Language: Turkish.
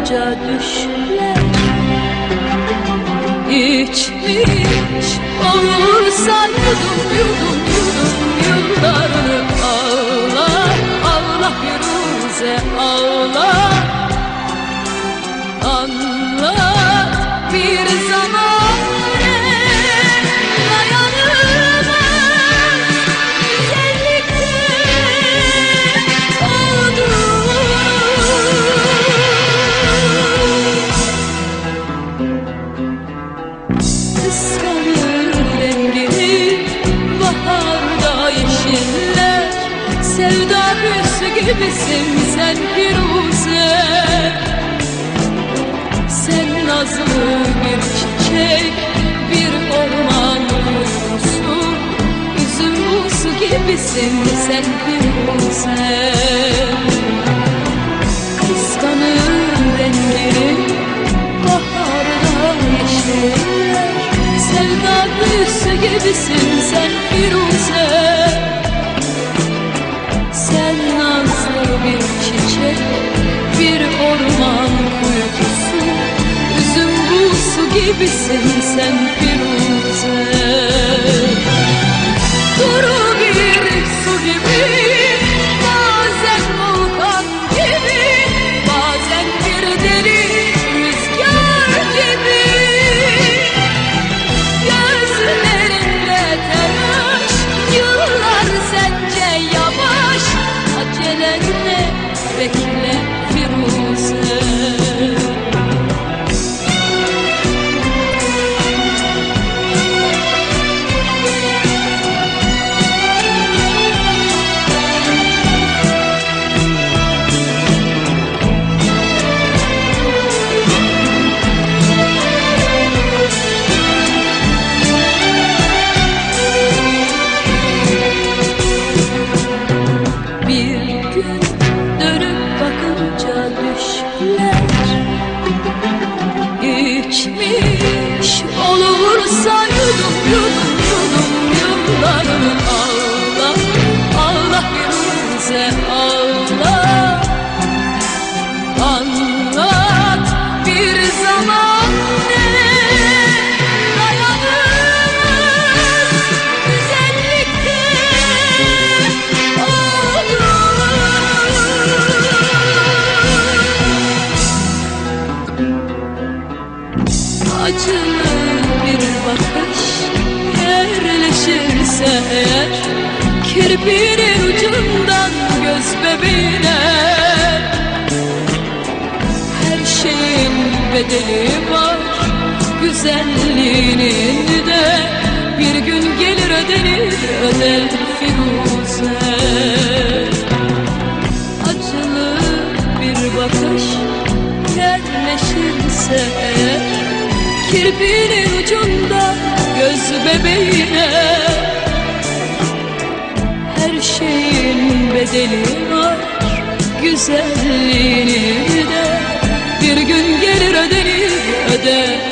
bakınca düşler içmiş olursa yudum yıllarını ağla ağla Firuze ağla. Anlat bir zaman dayanılmaz güzellikte oldu. Kıskanır rengini baharda yeşiller, sevda büyüsü gibisin sen Firuze. Sen nazlı bir çiçek, bir orman kuyusu, üzüm buzu gibisin sen Firuze. Kıskanır rengini baharda yeşiller, sevda büyüsü gibisin sen Firuze. Sen nazlı bir çiçek, bir orman kuyusu, üzüm buzu gibisin sen Firuze. Duru bir su gibi, bazen volkan gibi, bazen bir deli rüzgar gibi. Gözlerinde telaş, yıllar sence yavaş, acelenle bekle Firuze. İçmiş olursa yudum yıllarını ağla ağla Firuze ağla. Anlat bir zaman dayanılmaz güzellikte olur. Acılı bir bakış yerleşirse eğer, kirpinin ucundan göz bebeğine, her şeyin bedeli var, güzelliğinin de bir gün gelir öder Firuze. Acılı bir bakış yerleşirse eğer, kirpinin ucunda göz bebeğine, her şeyin bedeli var, güzelliğini de bir gün gelir öder